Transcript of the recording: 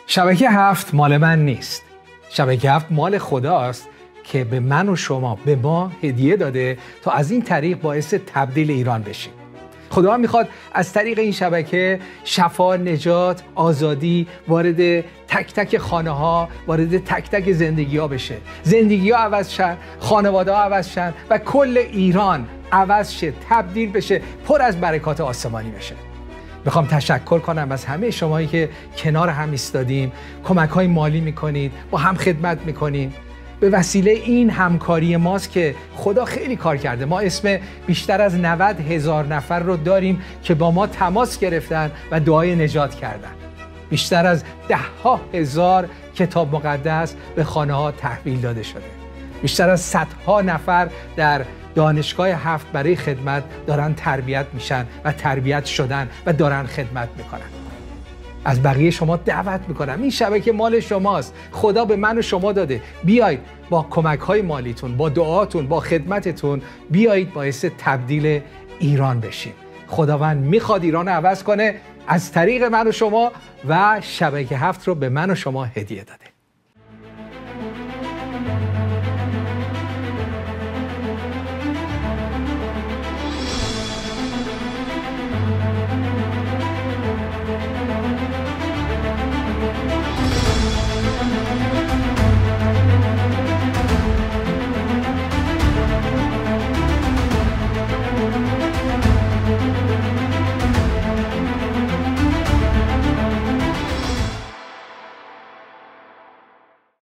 شبکه 7 مال من نیست. شبکه 7 مال خداست که به من و شما، به ما هدیه داده تا از این طریق باعث تبدیل ایران بشیم. خدا میخواد از طریق این شبکه شفا، نجات، آزادی وارد تک تک خانه ها، وارد تک تک زندگی ها بشه. زندگی ها عوض شن، خانواده ها عوض شن و کل ایران عوض شه، تبدیل بشه، پر از برکات آسمانی بشه. میخوام تشکر کنم از همه شمایی که کنار هم ایستادیم، کمک های مالی میکنید، با هم خدمت میکنیم. به وسیله این همکاری ماست که خدا خیلی کار کرده. ما اسم بیشتر از 90,000 نفر رو داریم که با ما تماس گرفتن و دعای نجات کردن. بیشتر از 10,000 کتاب مقدس به خانه ها تحویل داده شده. بیشتر از 100 نفر در دانشگاه 7 برای خدمت دارن تربیت میشن و تربیت شدن و دارن خدمت میکنن. از بقیه شما دعوت میکنم، این شبکه مال شماست. خدا به من و شما داده. بیایید با کمک های مالیتون، با دعاتون، با خدمتتون بیایید باعث تبدیل ایران بشین. خداوند میخواد ایران رو عوض کنه از طریق من و شما و شبکه 7 رو به من و شما هدیه داده.